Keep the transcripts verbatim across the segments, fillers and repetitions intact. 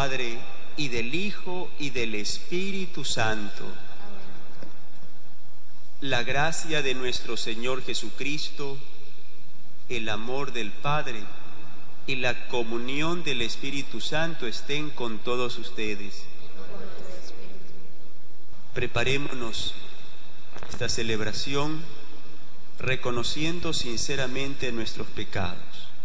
Padre, y del Hijo, y del Espíritu Santo. La gracia de nuestro Señor Jesucristo, el amor del Padre y la comunión del Espíritu Santo estén con todos ustedes. Preparémonos esta celebración reconociendo sinceramente nuestros pecados.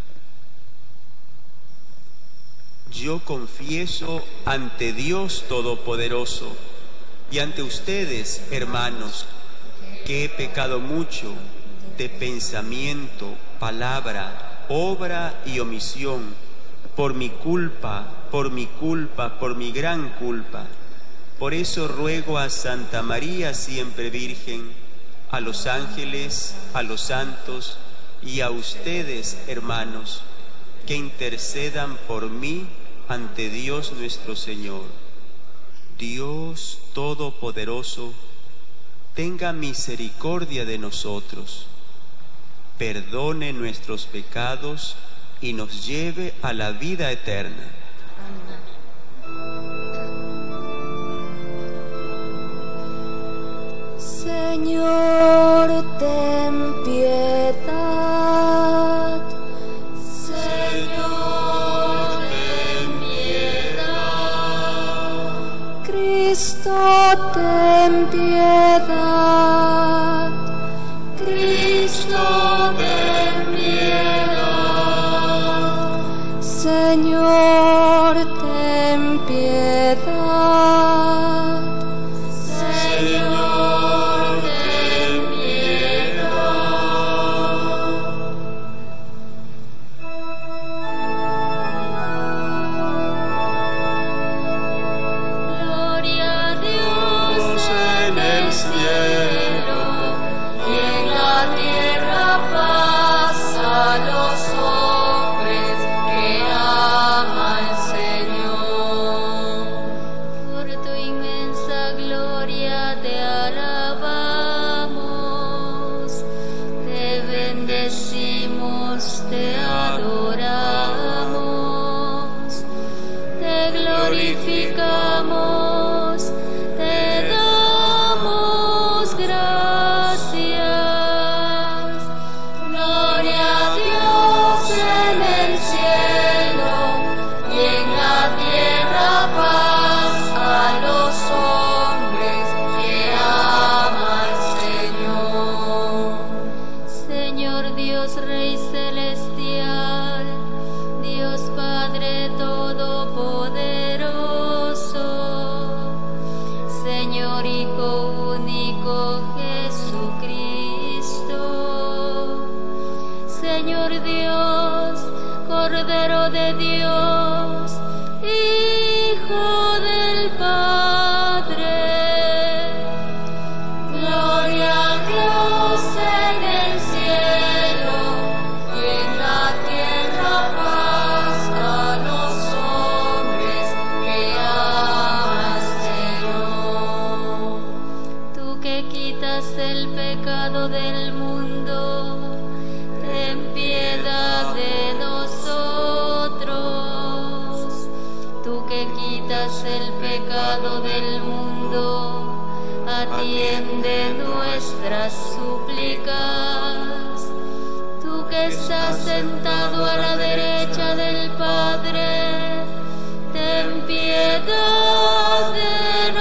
Yo confieso ante Dios Todopoderoso y ante ustedes, hermanos, que he pecado mucho de pensamiento, palabra, obra y omisión, por mi culpa, por mi culpa, por mi gran culpa. Por eso ruego a Santa María, siempre Virgen, a los ángeles, a los santos y a ustedes, hermanos, que intercedan por mí ante Dios nuestro Señor. Dios Todopoderoso, tenga misericordia de nosotros, perdone nuestros pecados y nos lleve a la vida eterna. Señor, ten piedad. Señor, ten piedad. Cristo, ten piedad. Cristo, ten piedad. Señor, ten piedad. Señor, ten piedad. Gloria a Dios En el cielo y en la tierra paz a los hombres que aman al Señor. Por tu inmensa gloria te alabamos, te bendecimos, te adoramos, te glorificamos, te damos gracias. Gloria a Dios en el cielo y en la tierra paz a los hombres que aman al Señor. Señor Dios Rey Celestial, Dios Padre Todopoderoso, Señor Hijo único Jesucristo, Señor Dios, Cordero de Dios, Hijo del Padre. Gloria a Dios en el cielo y en la tierra paz a los hombres que aman al Señor. Tú que quitas el pecado del mundo, ten piedad de nosotros. Tú que quitas el pecado del mundo, atiende nuestras súplicas. Tú que estás sentado a la derecha del Padre, ten piedad de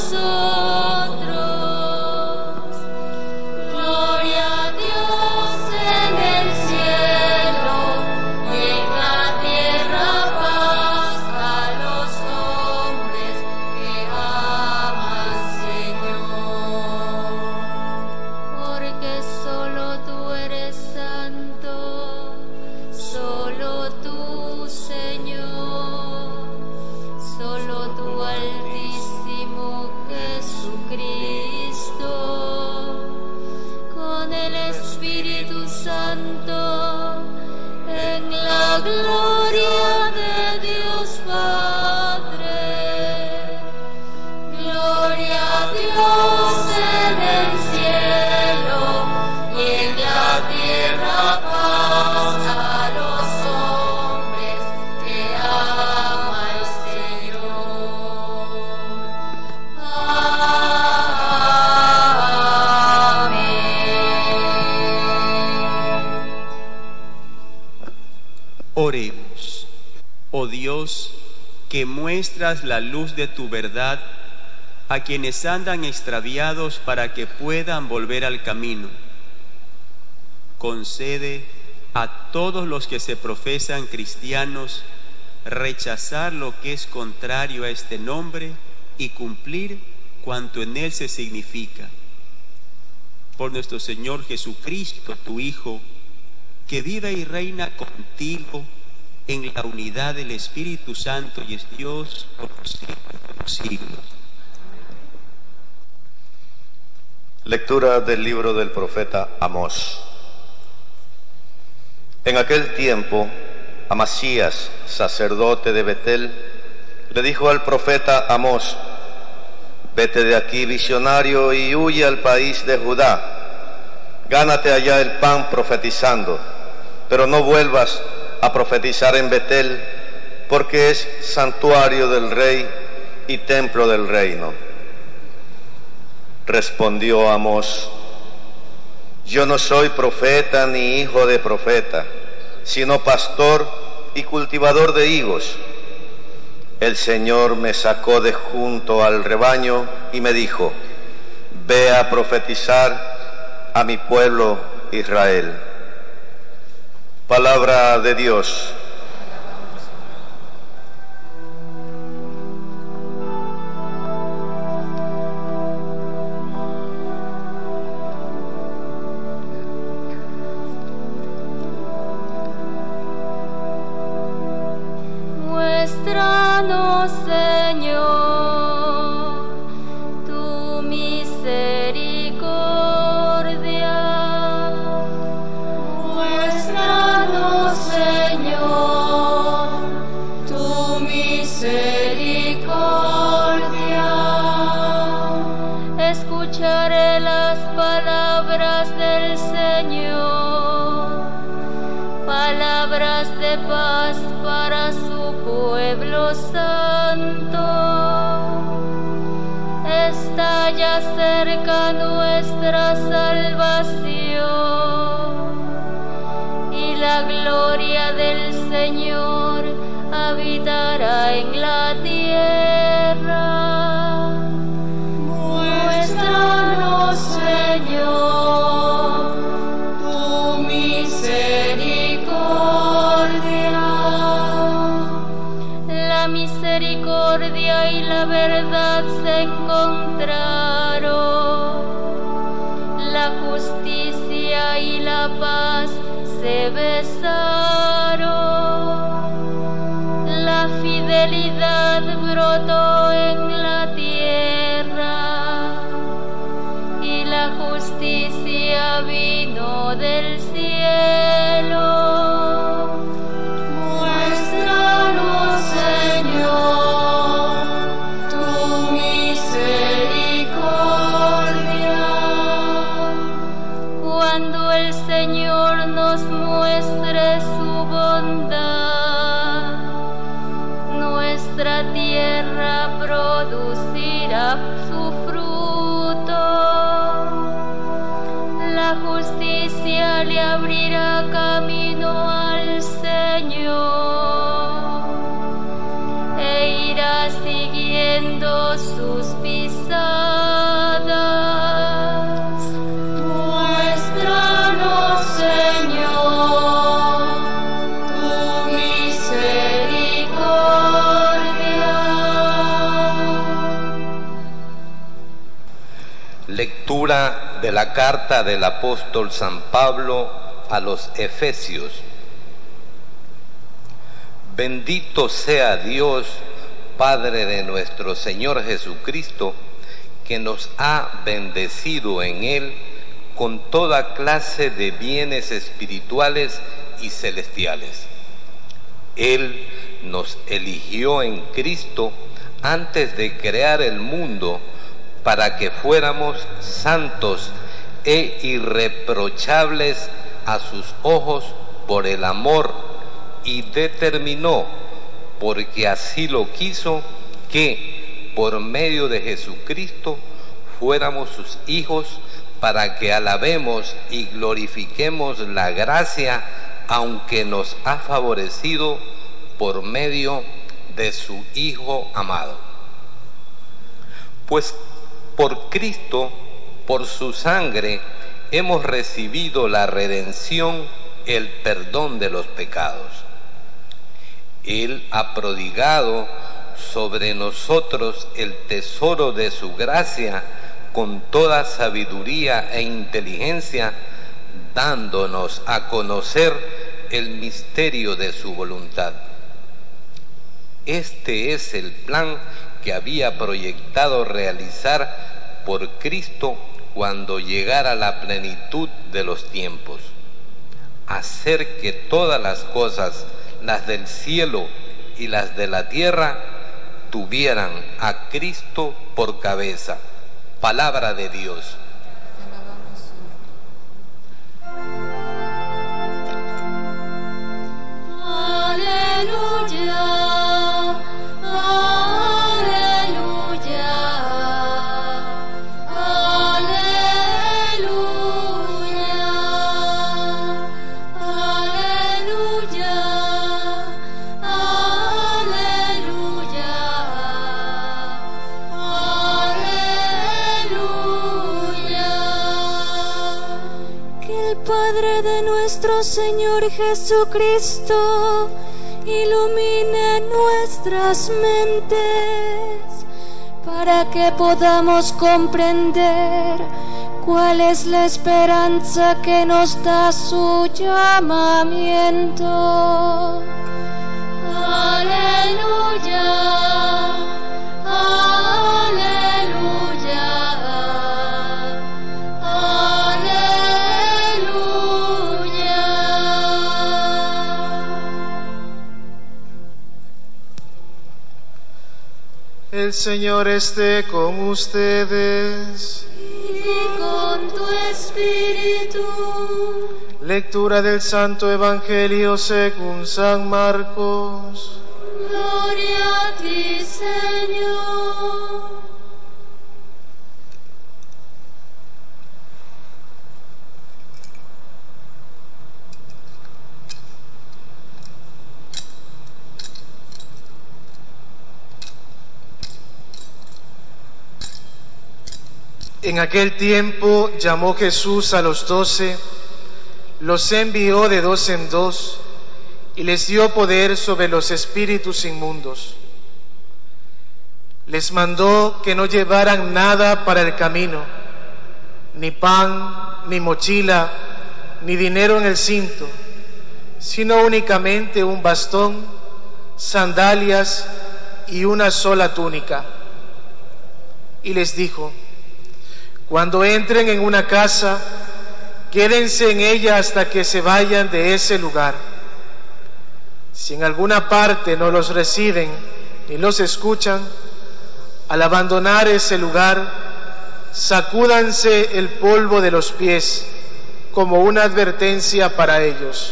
nosotros. Gloria a Dios en el cielo y en la tierra paz a los hombres que aman al Señor. Porque solo tú eres santo, solo tú, Señor, solo tú, Altísimo Jesucristo, con el Espíritu Santo, en la gloria de Dios Padre. Gloria a Dios en el cielo y en la tierra paz a los hombres que aman al Señor. Oremos. Oh Dios, que muestras la luz de tu verdad a quienes andan extraviados para que puedan volver al camino. Concede a todos los que se profesan cristianos rechazar lo que es contrario a este nombre y cumplir cuanto en él se significa. Por nuestro Señor Jesucristo, tu Hijo, que vive y reina contigo en la unidad del Espíritu Santo y es Dios por los siglos de los siglos. Lectura del libro del profeta Amós. En aquel tiempo, Amasías, sacerdote de Betel, le dijo al profeta Amós: vete de aquí, visionario, y huye al país de Judá. Gánate allá el pan profetizando, pero no vuelvas a profetizar en Betel, porque es santuario del rey y templo del reino. Respondió Amós: yo no soy profeta ni hijo de profeta, sino pastor y cultivador de higos. El Señor me sacó de junto al rebaño y me dijo: ve a profetizar a mi pueblo Israel. Palabra de Dios. Muéstranos, Señor, tu misericordia. Muéstranos, Señor, tu misericordia. Escucharé las palabras del Señor, palabras de paz para su pueblo santo. Está ya cerca nuestra salvación, y la gloria del Señor habitará en la tierra. Muéstranos, Señor, tu misericordia. La misericordia y la verdad se encontraron, la justicia y la paz se besaron. La fidelidad brotó en la tierra y la justicia vino del cielo. Muéstranos, Señor, tu misericordia. Cuando el Señor nos muestre su bondad, nuestra tierra producirá su fruto. La justicia le abrirá camino al Señor e irá siguiendo sus pisadas. Muéstranos, Señor, tu misericordia. Lectura de la carta del apóstol San Pablo a los Efesios. Bendito sea Dios, Padre de nuestro Señor Jesucristo, que nos ha bendecido en Él con toda clase de bienes espirituales y celestiales. Él nos eligió en Cristo antes de crear el mundo para que fuéramos santos e irreprochables a sus ojos por el amor, y determinó, porque así lo quiso, que por medio de Jesucristo fuéramos sus hijos, para que alabemos y glorifiquemos la gracia aunque nos ha favorecido por medio de su Hijo amado. Pues por Cristo, por su sangre, hemos recibido la redención, el perdón de los pecados. Él ha prodigado sobre nosotros el tesoro de su gracia con toda sabiduría e inteligencia, dándonos a conocer el misterio de su voluntad. Este es el plan que había proyectado realizar por Cristo cuando llegara la plenitud de los tiempos, hacer que todas las cosas, las del cielo y las de la tierra, tuvieran a Cristo por cabeza. Palabra de Dios. Aleluya, aleluya, aleluya, aleluya, aleluya, aleluya. Que el Padre de nuestro Señor Jesucristo ilumine nuestras mentes para que podamos comprender cuál es la esperanza que nos da su llamamiento. Aleluya, aleluya, aleluya. El Señor esté con ustedes. Y con tu espíritu. Lectura del Santo Evangelio según San Marcos. Gloria a ti, Señor. En aquel tiempo llamó Jesús a los doce, los envió de dos en dos y les dio poder sobre los espíritus inmundos. Les mandó que no llevaran nada para el camino, ni pan, ni mochila, ni dinero en el cinto, sino únicamente un bastón, sandalias y una sola túnica. Y les dijo: cuando entren en una casa, quédense en ella hasta que se vayan de ese lugar. Si en alguna parte no los reciben ni los escuchan, al abandonar ese lugar, sacúdanse el polvo de los pies como una advertencia para ellos.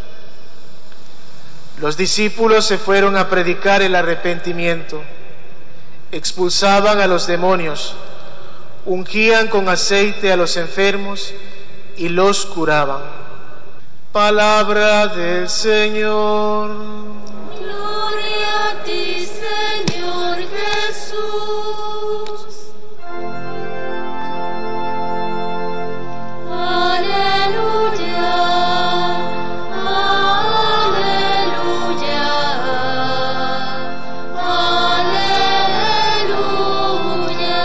Los discípulos se fueron a predicar el arrepentimiento, expulsaban a los demonios, ungían con aceite a los enfermos y los curaban. Palabra del Señor. Gloria a ti, Señor Jesús. Aleluya, aleluya, aleluya,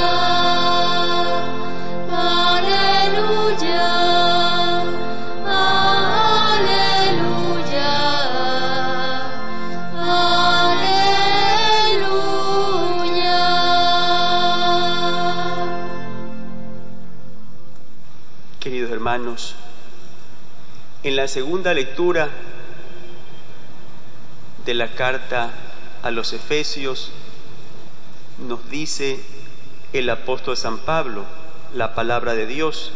aleluya, aleluya, aleluya. Queridos hermanos, en la segunda lectura de la carta a los Efesios nos dice el apóstol San Pablo, la palabra de Dios,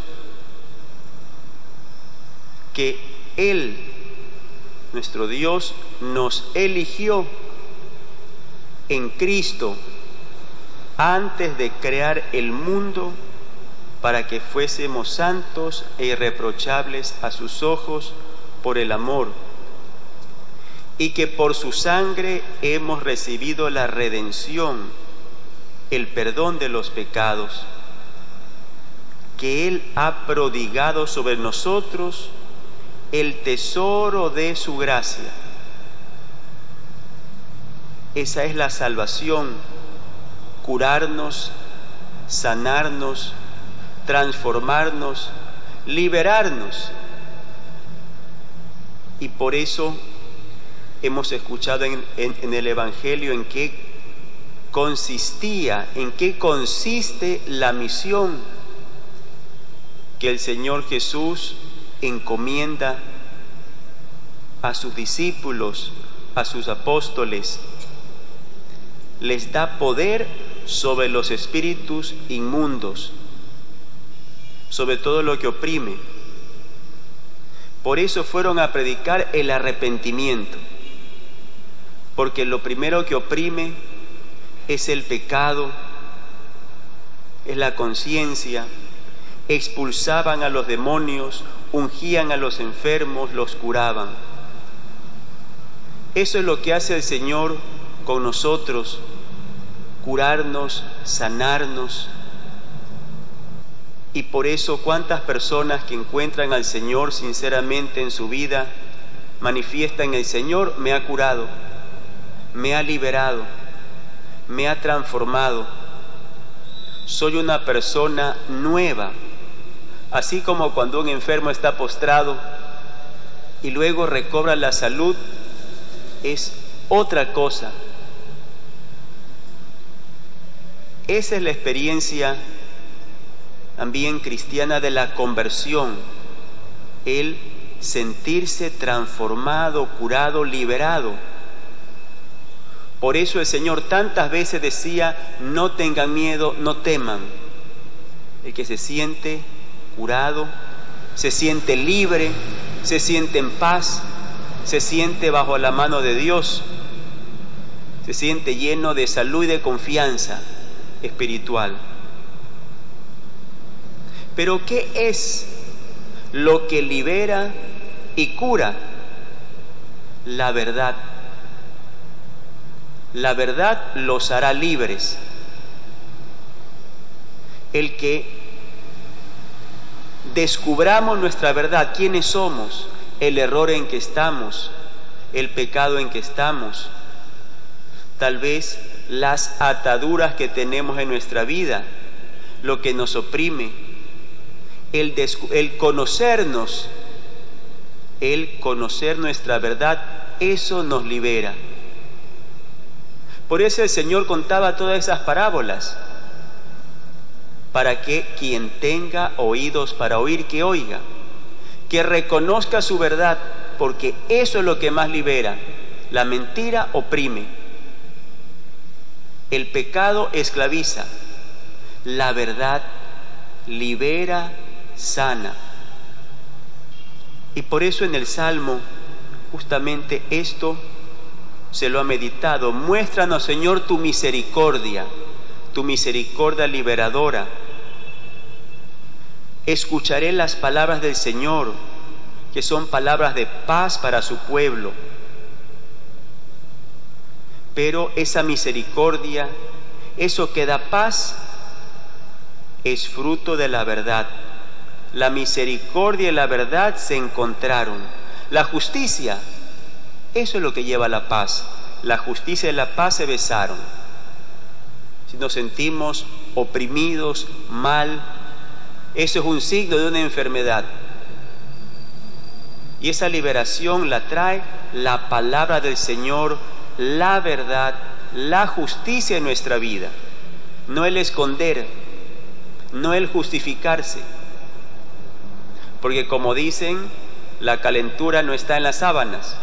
que Él, nuestro Dios, nos eligió en Cristo antes de crear el mundo para que fuésemos santos e irreprochables a sus ojos por el amor, y que por su sangre hemos recibido la redención, el perdón de los pecados, que Él ha prodigado sobre nosotros el tesoro de su gracia. Esa es la salvación, curarnos, sanarnos, transformarnos, liberarnos. Y por eso hemos escuchado en, en, en el Evangelio en qué consistía, en qué consiste la misión que el Señor Jesús encomienda a sus discípulos, a sus apóstoles. Les da poder sobre los espíritus inmundos, sobre todo lo que oprime. Por eso fueron a predicar el arrepentimiento, porque lo primero que oprime es el pecado, es la conciencia. Expulsaban a los demonios, ungían a los enfermos, los curaban. Eso es lo que hace el Señor con nosotros, curarnos, sanarnos. Y por eso cuántas personas que encuentran al Señor sinceramente en su vida manifiestan: el Señor me ha curado, me ha liberado, me ha transformado, soy una persona nueva. Así como cuando un enfermo está postrado y luego recobra la salud, es otra cosa. Esa es la experiencia también cristiana de la conversión, el sentirse transformado, curado, liberado. Por eso el Señor tantas veces decía: no tengan miedo, no teman. El que se siente curado, se siente libre, se siente en paz, se siente bajo la mano de Dios, se siente lleno de salud y de confianza espiritual. Pero ¿qué es lo que libera y cura? La verdad. La verdad los hará libres. El que descubramos nuestra verdad, quiénes somos, el error en que estamos, el pecado en que estamos, tal vez las ataduras que tenemos en nuestra vida, lo que nos oprime, el, el conocernos, el conocer nuestra verdad, eso nos libera. Por eso el Señor contaba todas esas parábolas, para que quien tenga oídos para oír, que oiga, que reconozca su verdad, porque eso es lo que más libera. La mentira oprime, el pecado esclaviza, la verdad libera, sana. Y por eso en el Salmo justamente esto se lo ha meditado. Muéstranos, Señor, tu misericordia, tu misericordia liberadora. Escucharé las palabras del Señor, que son palabras de paz para su pueblo. Pero esa misericordia, eso que da paz, es fruto de la verdad. La misericordia y la verdad se encontraron. La justicia, eso es lo que lleva a la paz. La justicia y la paz se besaron. Si nos sentimos oprimidos, mal, eso es un signo de una enfermedad. Y esa liberación la trae la palabra del Señor, la verdad, la justicia en nuestra vida. No el esconder, no el justificarse. Porque como dicen, la calentura no está en las sábanas.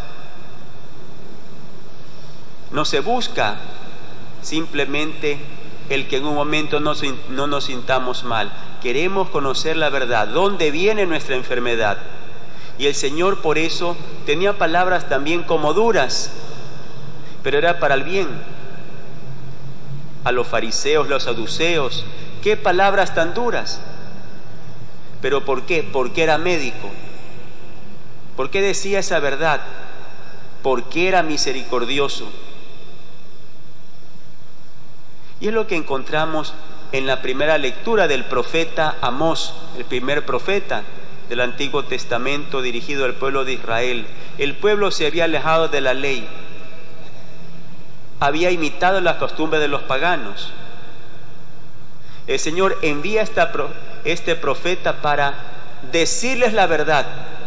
No se busca simplemente el que en un momento no, no nos sintamos mal. Queremos conocer la verdad, dónde viene nuestra enfermedad. Y el Señor por eso tenía palabras también como duras, pero era para el bien. A los fariseos, los saduceos, ¿qué palabras tan duras? ¿Pero por qué? Porque era médico. ¿Por qué decía esa verdad? Porque era misericordioso. Y es lo que encontramos en la primera lectura del profeta Amós, el primer profeta del Antiguo Testamento dirigido al pueblo de Israel. El pueblo se había alejado de la ley, había imitado las costumbres de los paganos. El Señor envía esta, este profeta para decirles la verdad,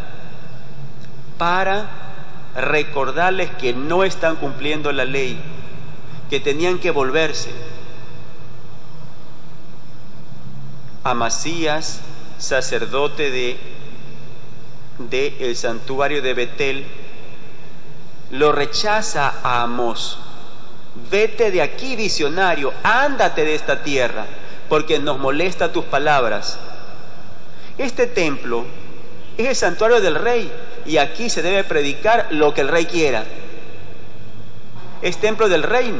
para recordarles que no están cumpliendo la ley, que tenían que volverse. Amasías, sacerdote de, de el santuario de Betel, lo rechaza a Amós. Vete de aquí, visionario, ándate de esta tierra, porque nos molesta tus palabras. Este templo es el santuario del rey, y aquí se debe predicar lo que el rey quiera. Es templo del reino.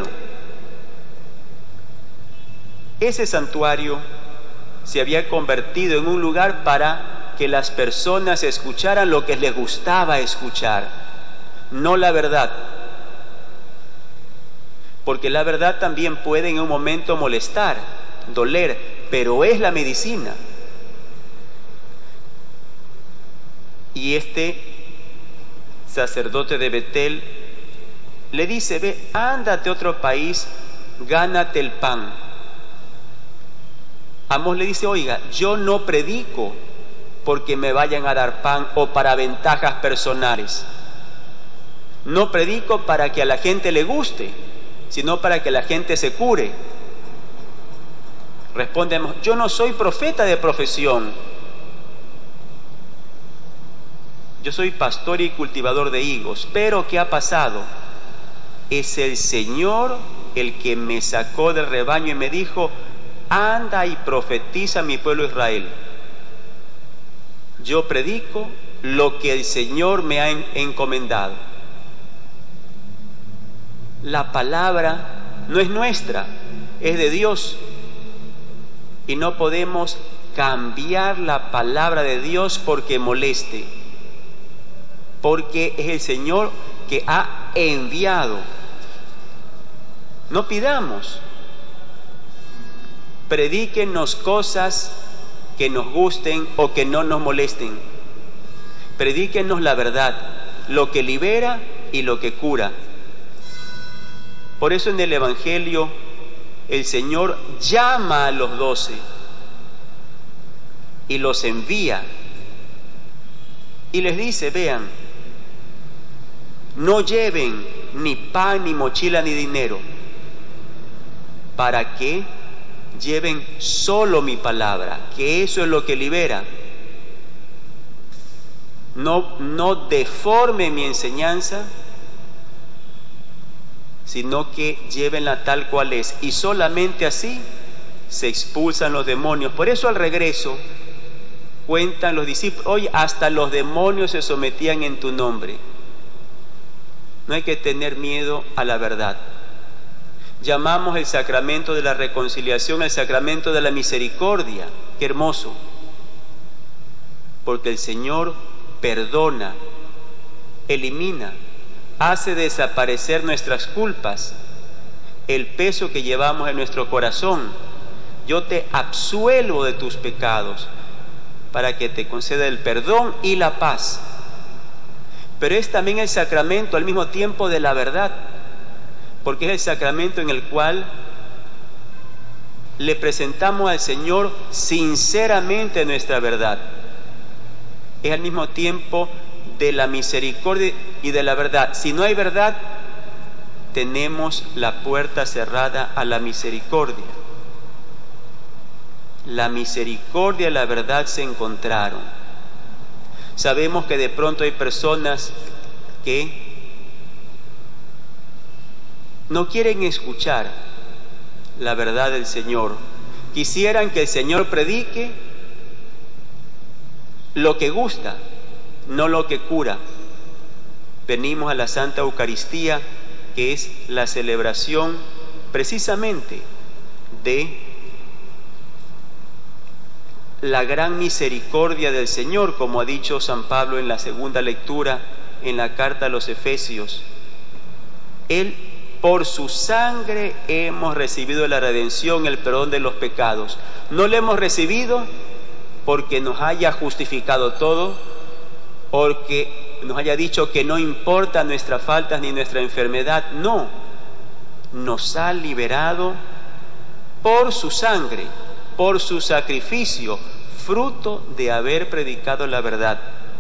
Ese santuario se había convertido en un lugar para que las personas escucharan lo que les gustaba escuchar, no la verdad. Porque la verdad también puede en un momento molestar, doler, pero es la medicina. Y este sacerdote de Betel le dice: ve, ándate a otro país, gánate el pan. Amós le dice: oiga, yo no predico porque me vayan a dar pan o para ventajas personales. No predico para que a la gente le guste, sino para que la gente se cure. Responde Amós: yo no soy profeta de profesión. Yo soy pastor y cultivador de higos. Pero ¿qué ha pasado? Es el Señor el que me sacó del rebaño y me dijo: anda y profetiza a mi pueblo Israel. Yo predico lo que el Señor me ha encomendado. La palabra no es nuestra, es de Dios. Y no podemos cambiar la palabra de Dios porque moleste, porque es el Señor que ha enviado. No pidamos. Predíquenos cosas que nos gusten o que no nos molesten. Predíquenos la verdad, lo que libera y lo que cura. Por eso en el Evangelio el Señor llama a los doce y los envía y les dice: vean, no lleven ni pan, ni mochila, ni dinero. ¿Para qué? Lleven solo mi palabra, que eso es lo que libera. No, no deforme mi enseñanza, sino que llévenla tal cual es. Y solamente así se expulsan los demonios. Por eso al regreso cuentan los discípulos: oye, hasta los demonios se sometían en tu nombre. No hay que tener miedo a la verdad. Llamamos el sacramento de la reconciliación el sacramento de la misericordia. Qué hermoso. Porque el Señor perdona, elimina, hace desaparecer nuestras culpas, el peso que llevamos en nuestro corazón. Yo te absuelvo de tus pecados para que te conceda el perdón y la paz. Pero es también el sacramento al mismo tiempo de la verdad, porque es el sacramento en el cual le presentamos al Señor sinceramente nuestra verdad. Es al mismo tiempo de la misericordia y de la verdad. Si no hay verdad, tenemos la puerta cerrada a la misericordia. La misericordia y la verdad se encontraron. Sabemos que de pronto hay personas que no quieren escuchar la verdad del Señor. Quisieran que el Señor predique lo que gusta, no lo que cura. Venimos a la Santa Eucaristía, que es la celebración precisamente de la gran misericordia del Señor, como ha dicho San Pablo en la segunda lectura en la carta a los Efesios. Él, por su sangre hemos recibido la redención, el perdón de los pecados. No lo hemos recibido porque nos haya justificado todo, porque nos haya dicho que no importa nuestras faltas ni nuestra enfermedad. No, nos ha liberado por su sangre, por su sacrificio, fruto de haber predicado la verdad.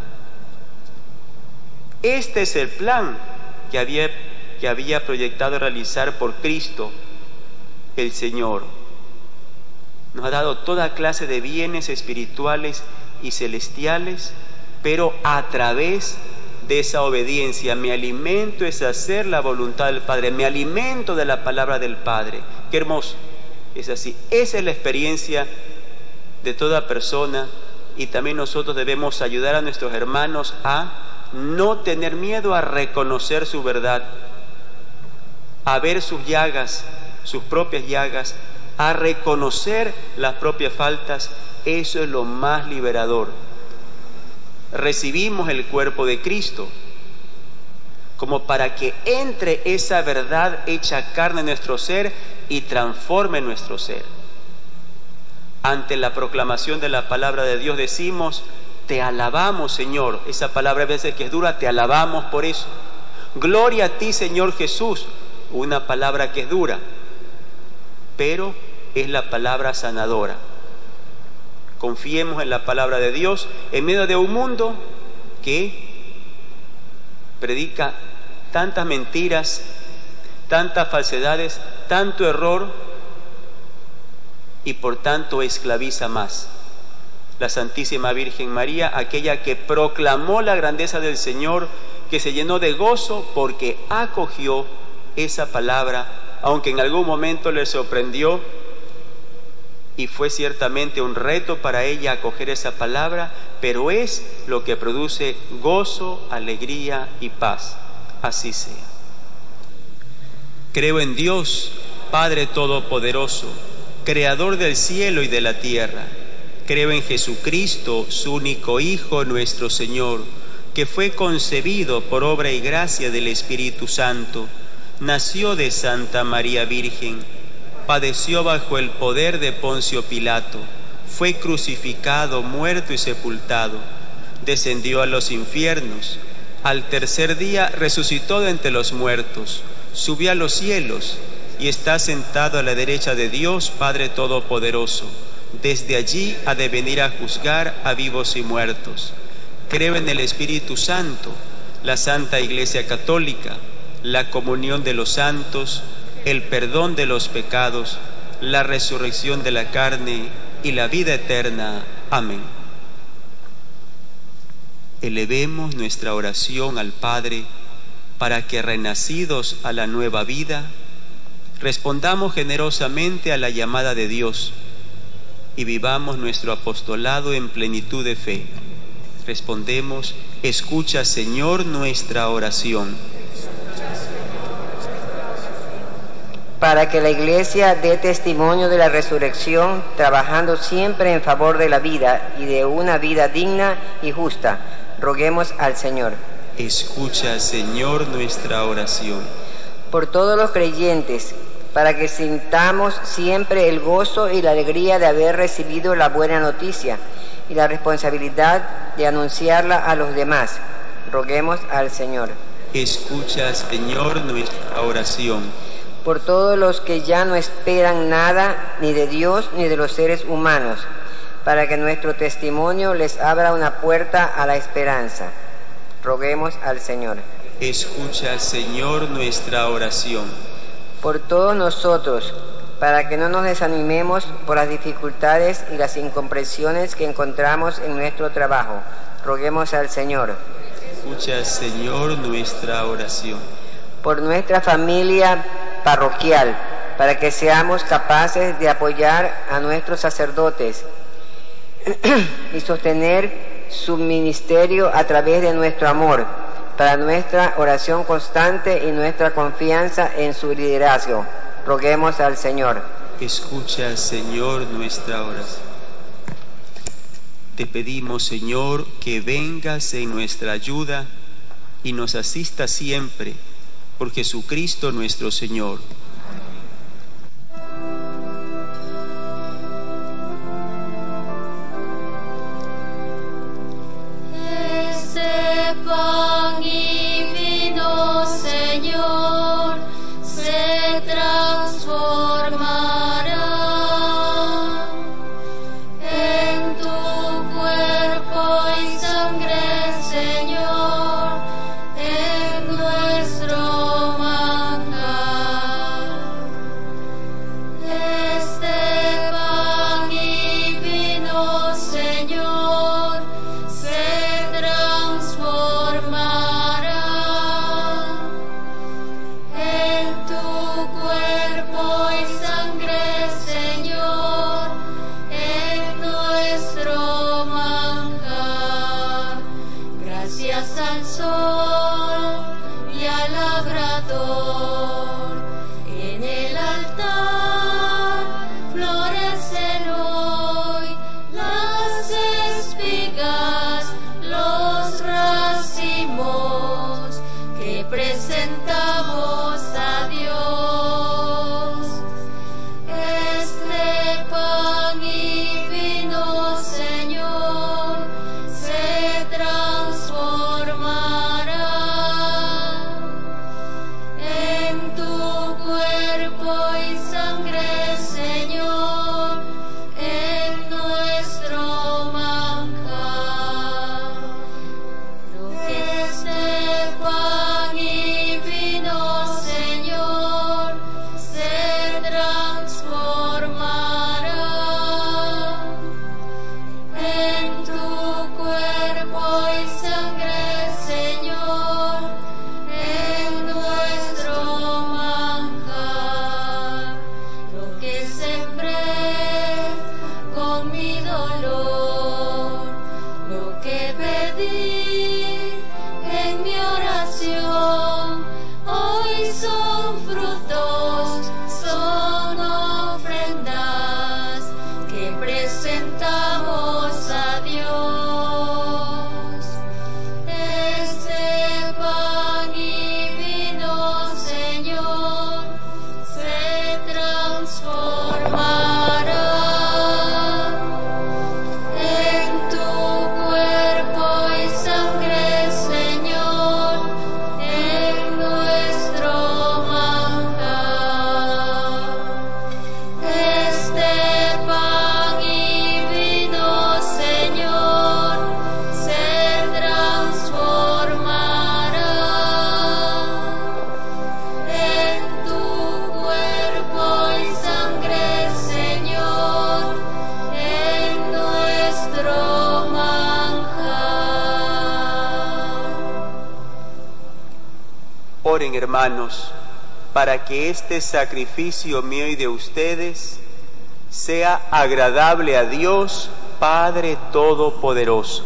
Este es el plan que había, que había proyectado realizar por Cristo el Señor. Nos ha dado toda clase de bienes espirituales y celestiales, pero a través de esa obediencia. Mi alimento es hacer la voluntad del Padre, me alimento de la palabra del Padre. Qué hermoso, es así. Esa es la experiencia de toda persona, y también nosotros debemos ayudar a nuestros hermanos a no tener miedo a reconocer su verdad, a ver sus llagas, sus propias llagas, a reconocer las propias faltas. Eso es lo más liberador. Recibimos el cuerpo de Cristo como para que entre esa verdad hecha carne en nuestro ser y transforme nuestro ser. Ante la proclamación de la palabra de Dios decimos: te alabamos, Señor. Esa palabra a veces que es dura, te alabamos por eso. Gloria a ti, Señor Jesús. Una palabra que es dura, pero es la palabra sanadora. Confiemos en la palabra de Dios en medio de un mundo que predica tantas mentiras, tantas falsedades, tanto error, y por tanto esclaviza más. La Santísima Virgen María, aquella que proclamó la grandeza del Señor, que se llenó de gozo porque acogió esa palabra, aunque en algún momento le sorprendió, y fue ciertamente un reto para ella acoger esa palabra, pero es lo que produce gozo, alegría y paz. Así sea. Creo en Dios, Padre Todopoderoso, Creador del cielo y de la tierra. Creo en Jesucristo, su único Hijo, nuestro Señor, que fue concebido por obra y gracia del Espíritu Santo, nació de Santa María Virgen, padeció bajo el poder de Poncio Pilato, fue crucificado, muerto y sepultado, descendió a los infiernos, al tercer día resucitó de entre los muertos, subió a los cielos y está sentado a la derecha de Dios Padre Todopoderoso. Desde allí ha de venir a juzgar a vivos y muertos. Creo en el Espíritu Santo, la Santa Iglesia Católica, la comunión de los santos, el perdón de los pecados, la resurrección de la carne y la vida eterna. Amén. Elevemos nuestra oración al Padre para que, renacidos a la nueva vida, respondamos generosamente a la llamada de Dios y vivamos nuestro apostolado en plenitud de fe. Respondemos: escucha, Señor, nuestra oración. Para que la Iglesia dé testimonio de la resurrección, trabajando siempre en favor de la vida y de una vida digna y justa, roguemos al Señor. Escucha, Señor, nuestra oración. Por todos los creyentes, para que sintamos siempre el gozo y la alegría de haber recibido la buena noticia y la responsabilidad de anunciarla a los demás, roguemos al Señor. Escucha, Señor, nuestra oración. Por todos los que ya no esperan nada, ni de Dios ni de los seres humanos, para que nuestro testimonio les abra una puerta a la esperanza, roguemos al Señor. Escucha, Señor, nuestra oración. Por todos nosotros, para que no nos desanimemos por las dificultades y las incomprensiones que encontramos en nuestro trabajo, roguemos al Señor. Escucha, Señor, nuestra oración. Por nuestra familia parroquial, para que seamos capaces de apoyar a nuestros sacerdotes y sostener su ministerio a través de nuestro amor, para nuestra oración constante y nuestra confianza en su liderazgo, roguemos al Señor. Escucha, Señor, nuestra oración. Te pedimos, Señor, que vengas en nuestra ayuda y nos asista siempre, por Jesucristo nuestro Señor. Este pan y vino, Señor, se transformará en tu cuerpo y sangre, Señor, en nuestro manjar. Este pan y vino, Señor, se transformará en tu cuerpo y sangre, Señor, en nuestro manjar. Gracias al sol y al labrador, en el altar florecen hoy las espigas, los racimos que presentamos a Dios. Este pan y vino, Señor, se transformará en tu cuerpo y sangre, Señor, en nuestro manjar. Lo que este pan y vino, Señor, se transformará en tu cuerpo y sangre, Señor, en nuestro manjar. Lo que sembré con mi dolor, lo que pedí en mi oración, hoy son frutos, son ofrendas que presentamos a Dios. Este pan y vino, Señor, se transformará en tu cuerpo y sangre, Señor, en nuestro manjar. Este pan y vino, Señor, se transformará en tu cuerpo y sangre, Señor, en nuestro manjar. Oren, hermanos, para que este sacrificio mío y de ustedes sea agradable a Dios, Padre Todopoderoso.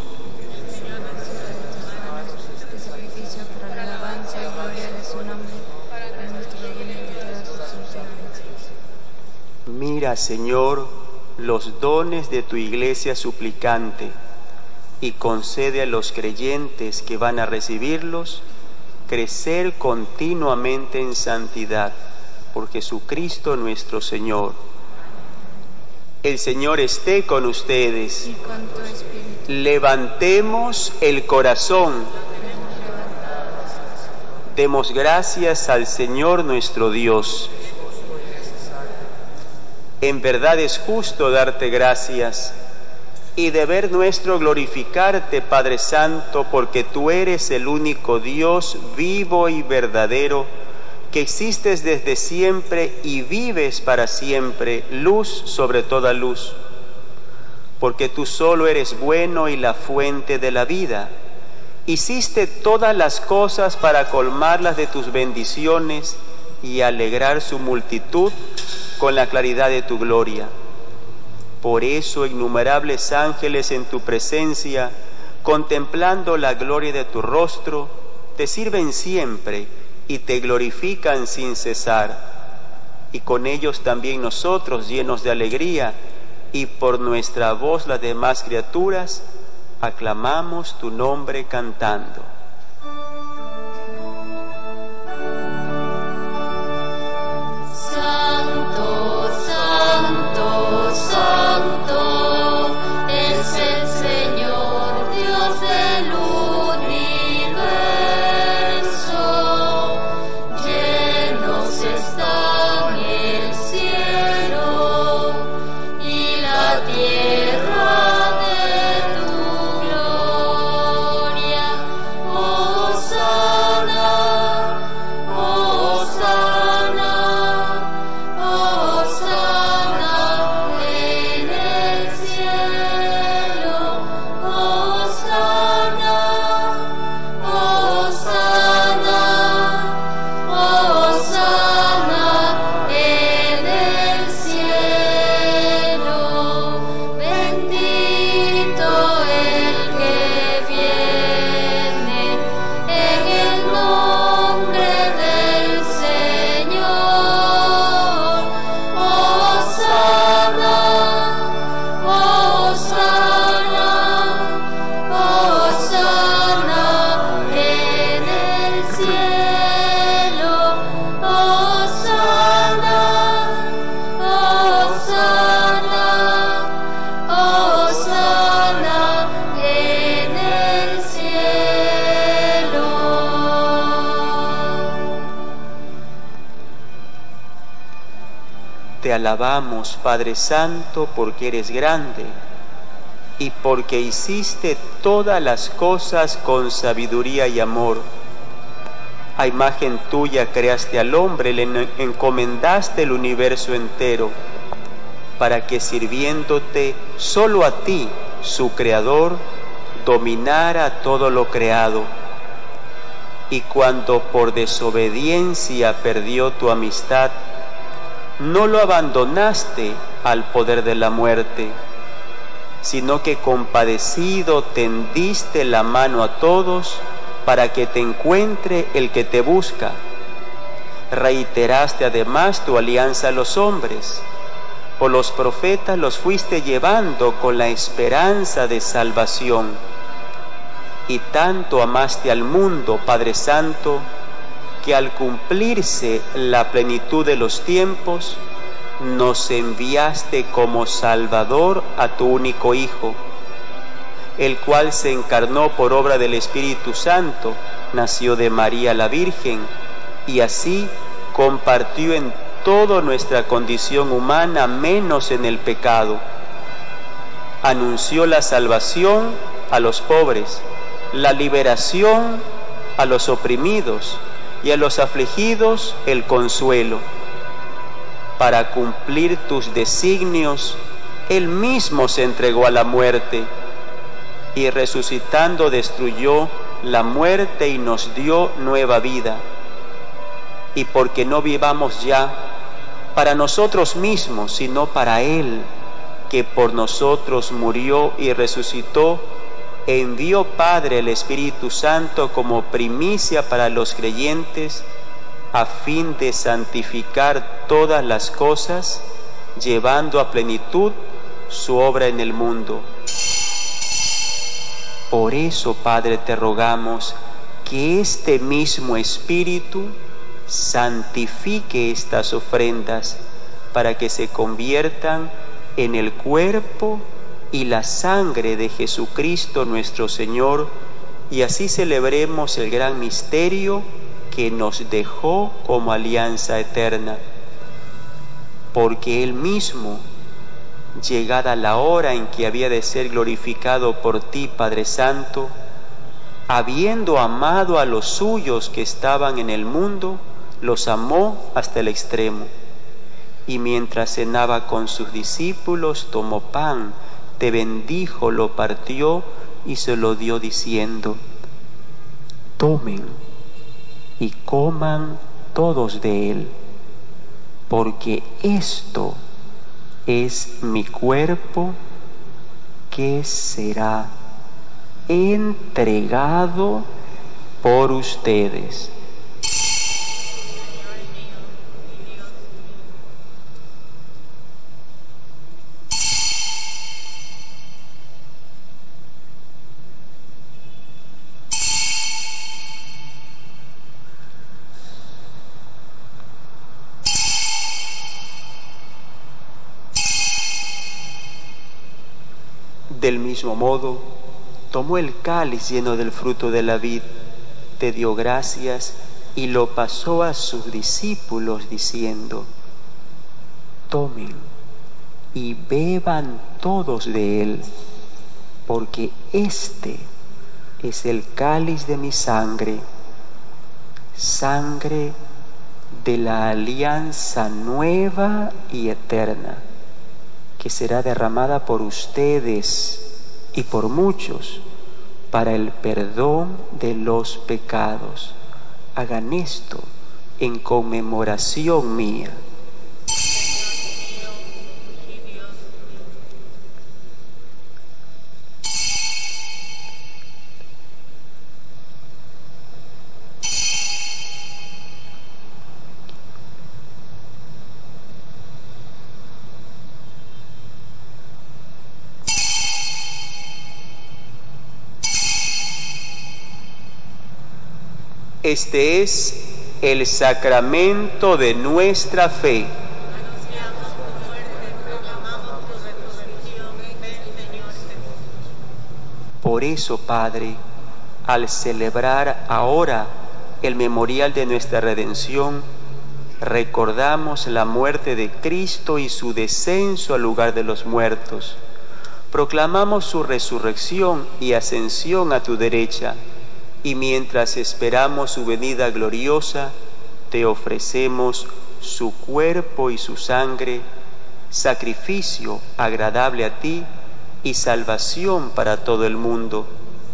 Este sacrificio para la alabanza y gloria de su nombre, para nuestro bien y de todas sus funciones. Mira, Señor, los dones de tu iglesia suplicante y concede a los creyentes que van a recibirlos crecer continuamente en santidad por Jesucristo nuestro Señor. El Señor esté con ustedes. Y con tu espíritu. Levantemos el corazón. Demos gracias al Señor nuestro Dios. En verdad es justo darte gracias y deber nuestro glorificarte, Padre Santo, porque tú eres el único Dios vivo y verdadero, que existes desde siempre y vives para siempre, luz sobre toda luz. Porque tú solo eres bueno y la fuente de la vida. Hiciste todas las cosas para colmarlas de tus bendiciones y alegrar su multitud con la claridad de tu gloria. Por eso innumerables ángeles en tu presencia, contemplando la gloria de tu rostro, te sirven siempre y te glorifican sin cesar. Y con ellos también nosotros, llenos de alegría, y por nuestra voz las demás criaturas, aclamamos tu nombre cantando. Santo, santo, santo, es el Señor Dios del universo. Llenos están el cielo y la tierra de tu gloria. Hosana, Hosana, Hosana en el cielo. Hosana, Hosana, Hosana en el cielo. Bendito el que viene en el nombre del Señor. Hosana, Hosana, Hosana en el cielo. Hosana, Hosana, Hosana en el cielo. Te alabamos, Padre Santo, porque eres grande y porque hiciste todas las cosas con sabiduría y amor. A imagen tuya creaste al hombre, le encomendaste el universo entero, para que sirviéndote solo a ti, su creador, dominara todo lo creado. Y cuando por desobediencia perdió tu amistad, no lo abandonaste al poder de la muerte, sino que compadecido tendiste la mano a todos para que te encuentre el que te busca. Reiteraste además tu alianza a los hombres. Por los profetas los fuiste llevando con la esperanza de salvación. Y tanto amaste al mundo, Padre Santo, que al cumplirse la plenitud de los tiempos, nos enviaste como Salvador a tu único Hijo, el cual se encarnó por obra del Espíritu Santo, nació de María la Virgen, y así compartió en toda nuestra condición humana, menos en el pecado. Anunció la salvación a los pobres, la liberación a los oprimidos, y a los afligidos el consuelo. Para cumplir tus designios, Él mismo se entregó a la muerte, y resucitando destruyó la muerte y nos dio nueva vida. Y porque no vivamos ya para nosotros mismos, sino para Él, que por nosotros murió y resucitó, envió Padre el Espíritu Santo como primicia para los creyentes, a fin de santificar todas las cosas, llevando a plenitud su obra en el mundo. Por eso, Padre, te rogamos que este mismo Espíritu santifique estas ofrendas, para que se conviertan en el cuerpo y la sangre de Jesucristo nuestro Señor, y así celebremos el gran misterio que nos dejó como alianza eterna. Porque Él mismo, llegada la hora en que había de ser glorificado por ti, Padre Santo, habiendo amado a los suyos que estaban en el mundo, los amó hasta el extremo. Y mientras cenaba con sus discípulos, tomó pan, te bendijo, lo partió y se lo dio diciendo: tomen y coman todos de él, porque esto es mi cuerpo que será entregado por ustedes. Del mismo modo, tomó el cáliz lleno del fruto de la vid, te dio gracias y lo pasó a sus discípulos diciendo: tomen y beban todos de él, porque este es el cáliz de mi sangre, sangre de la alianza nueva y eterna, que será derramada por ustedes y por muchos para el perdón de los pecados. Hagan esto en conmemoración mía. Este es el sacramento de nuestra fe. Anunciamos tu muerte, proclamamos tu resurrección. Ven, Señor Jesús. Por eso, Padre, al celebrar ahora el memorial de nuestra redención, recordamos la muerte de Cristo y su descenso al lugar de los muertos. Proclamamos su resurrección y ascensión a tu derecha. Y mientras esperamos su venida gloriosa, te ofrecemos su cuerpo y su sangre, sacrificio agradable a ti y salvación para todo el mundo.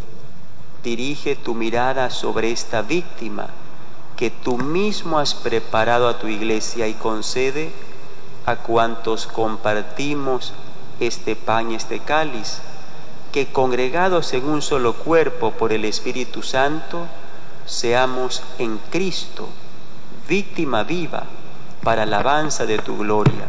Dirige tu mirada sobre esta víctima que tú mismo has preparado a tu iglesia y concede a cuantos compartimos este pan y este cáliz, que congregados en un solo cuerpo por el Espíritu Santo, seamos en Cristo víctima viva para alabanza de tu gloria.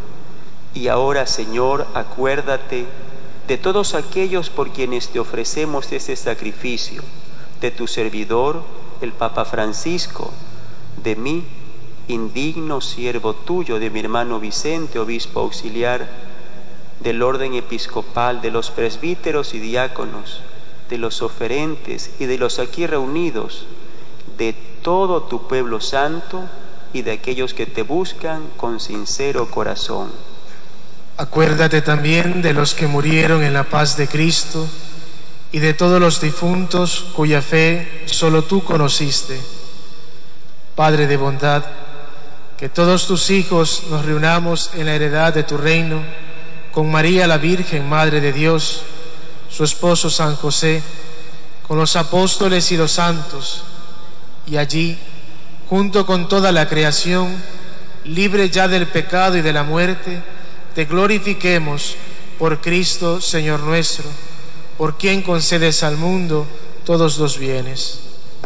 Y ahora, Señor, acuérdate de todos aquellos por quienes te ofrecemos este sacrificio, de tu servidor, el Papa Francisco, de mí, indigno siervo tuyo, de mi hermano Vicente, obispo auxiliar, del orden episcopal, de los presbíteros y diáconos, de los oferentes y de los aquí reunidos, de todo tu pueblo santo y de aquellos que te buscan con sincero corazón. Acuérdate también de los que murieron en la paz de Cristo y de todos los difuntos cuya fe solo tú conociste. Padre de bondad, que todos tus hijos nos reunamos en la heredad de tu reino, con María la Virgen, Madre de Dios, su esposo San José, con los apóstoles y los santos, y allí, junto con toda la creación, libre ya del pecado y de la muerte, te glorifiquemos por Cristo, Señor nuestro, por quien concedes al mundo todos los bienes.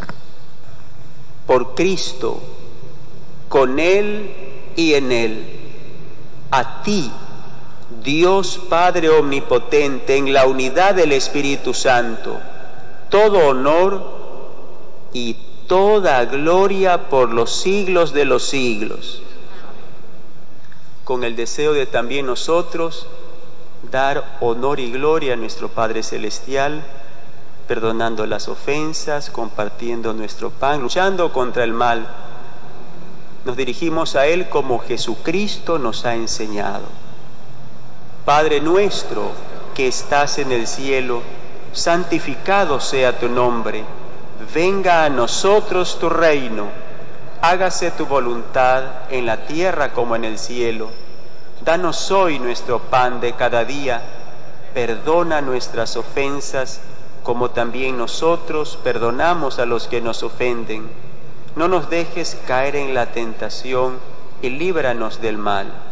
Por Cristo, con Él y en Él, a ti, Dios Padre Omnipotente, en la unidad del Espíritu Santo, todo honor y toda gloria por los siglos de los siglos. Con el deseo de también nosotros dar honor y gloria a nuestro Padre Celestial, perdonando las ofensas, compartiendo nuestro pan, luchando contra el mal, nos dirigimos a Él como Jesucristo nos ha enseñado. Padre nuestro que estás en el cielo, santificado sea tu nombre. Venga a nosotros tu reino. Hágase tu voluntad en la tierra como en el cielo. Danos hoy nuestro pan de cada día. Perdona nuestras ofensas, como también nosotros perdonamos a los que nos ofenden. No nos dejes caer en la tentación y líbranos del mal.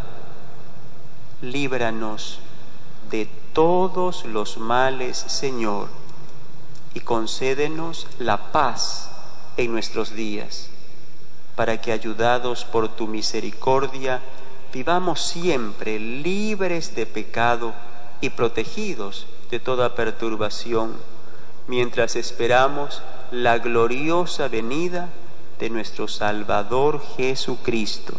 Líbranos de todos los males, Señor, y concédenos la paz en nuestros días, para que, ayudados por tu misericordia, vivamos siempre libres de pecado y protegidos de toda perturbación, mientras esperamos la gloriosa venida de nuestro Salvador Jesucristo.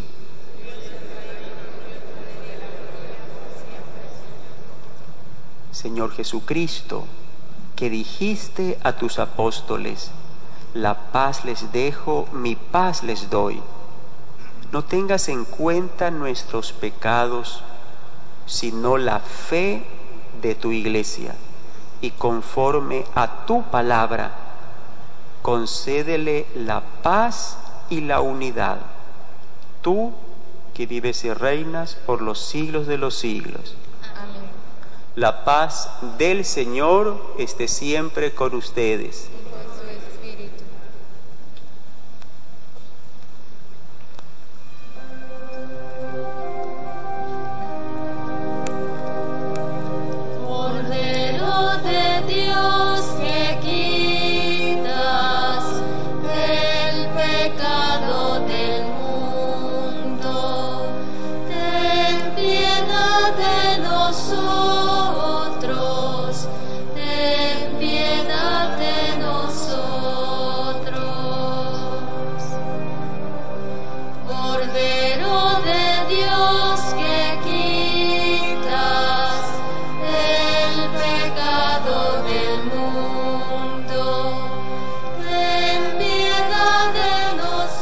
Señor Jesucristo, que dijiste a tus apóstoles, la paz les dejo, mi paz les doy. No tengas en cuenta nuestros pecados, sino la fe de tu Iglesia, y conforme a tu palabra, concédele la paz y la unidad. Tú, que vives y reinas por los siglos de los siglos. Amén. La paz del Señor esté siempre con ustedes. Y con su espíritu. Cordero de Dios, que quitas el pecado del mundo, ten piedad de nosotros, ten piedad de nosotros. Cordero de Dios, que quitas el pecado del mundo, ten piedad de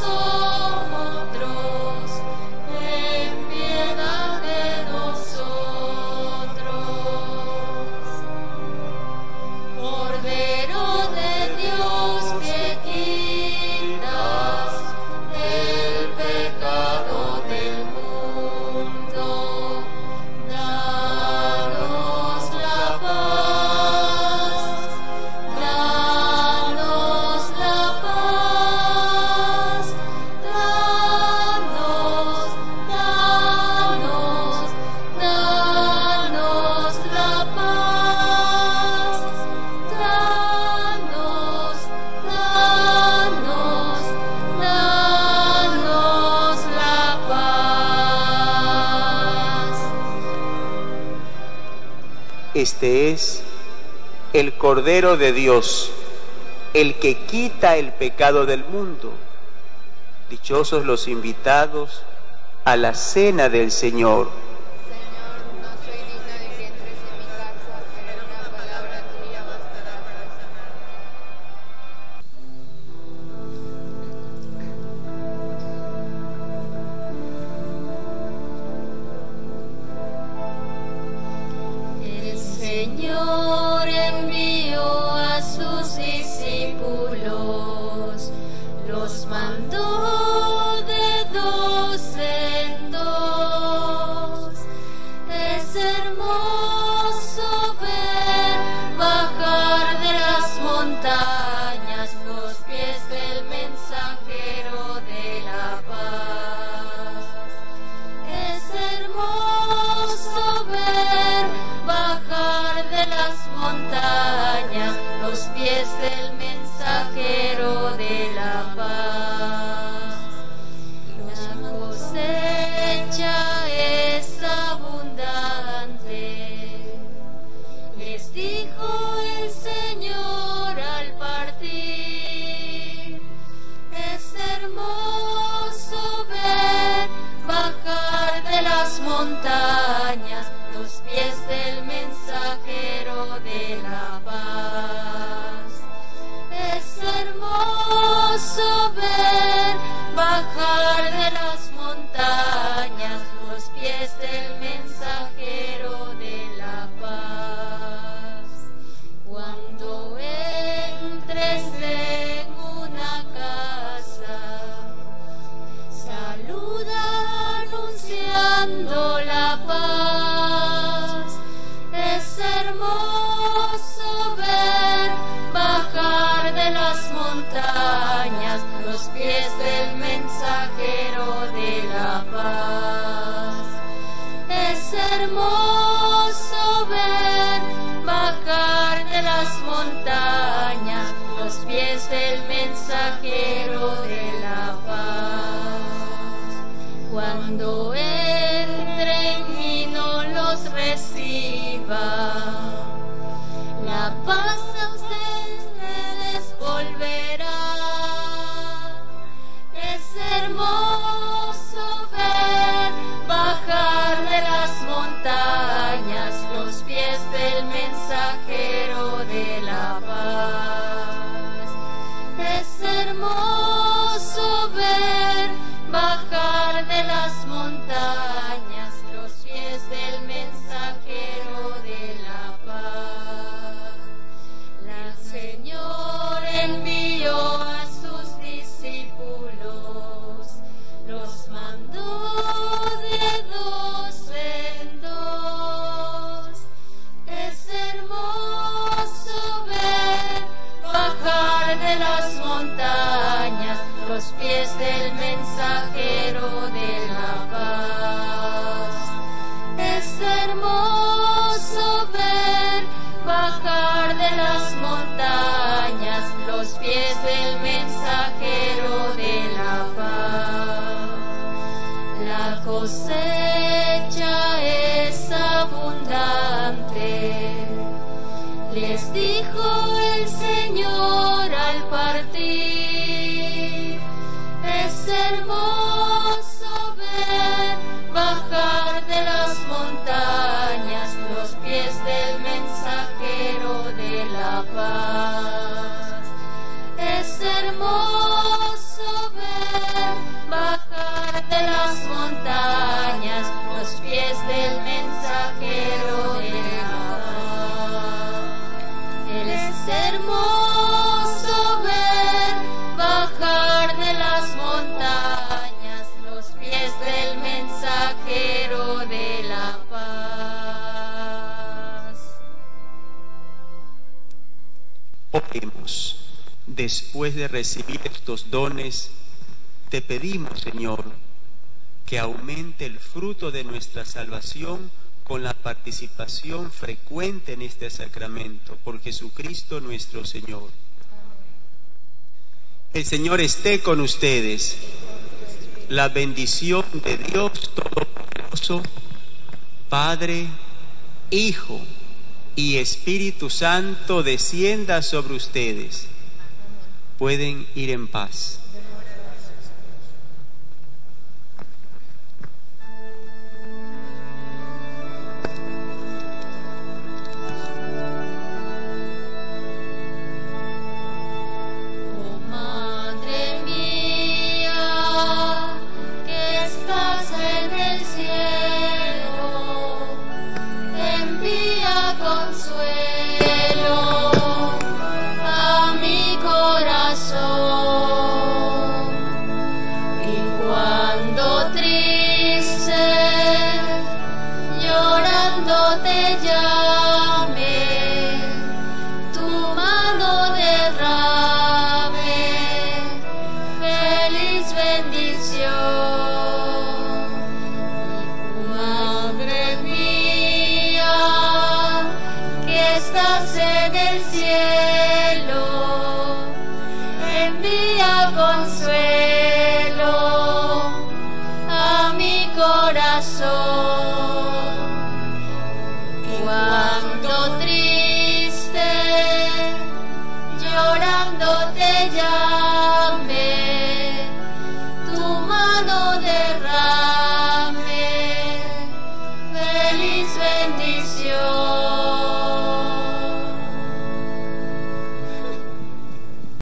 nosotros, ten piedad de nosotros. Cordero de Dios, que quitas el pecado del mundo, danos la paz, danos la paz, danos, danos, danos la paz, danos, danos, danos la paz. Este es el Cordero de Dios, el que quita el pecado del mundo. Dichosos los invitados a la cena del Señor. Señor, no soy digna de que entres en mi casa, pero una palabra tuya bastará para sanar. El Señor envió a sus discípulos, los mandó de dos en dos. Es hermoso ver bajar de las montañas los pies del mensajero de la paz. Es hermoso ver bajar de las montañas los pies del mensajero de la paz. La cosecha es abundante, les dijo el Señor al partir. Es hermoso ver bajar de las montañas los pies del mensajero de la paz. Es hermoso ver bajar de las montañas los pies del mensajero de la paz. Cuando entres en una casa, saluda anunciando la paz. Es hermoso ver bajar de las montañas los pies del mensajero de la paz. Es hermoso ver bajar de las montañas los pies del mensajero de la paz. Cuando entren y no los reciba, la paz a ustedes volverá. Es hermoso ver bajar de las montañas los pies del mensajero hermoso ver bajar de las montañas los pies del mensajero de la paz. El Señor envió a sus discípulos, los mandó de dos en dos. Es hermoso ver bajar de las montañas los pies del mensajero de la paz. Es hermoso ver bajar de las montañas los pies del mensajero de la paz. La cosecha es abundante, les dijo el Señor al partir. Es hermoso ver bajar de las montañas los pies del mensajero de la paz. Es hermoso ver bajar de las montañas los pies del mensajero de la paz. Es hermoso ver bajar de las montañas los pies del mensajero de la paz. Oremos. Después de recibir estos dones, te pedimos, Señor, que aumente el fruto de nuestra salvación con la participación frecuente en este sacramento, por Jesucristo nuestro Señor. El Señor esté con ustedes. La bendición de Dios Todopoderoso, Padre, Hijo y Espíritu Santo descienda sobre ustedes. Pueden ir en paz. Cuando triste, llorando te llame, tu mano derrame, feliz bendición.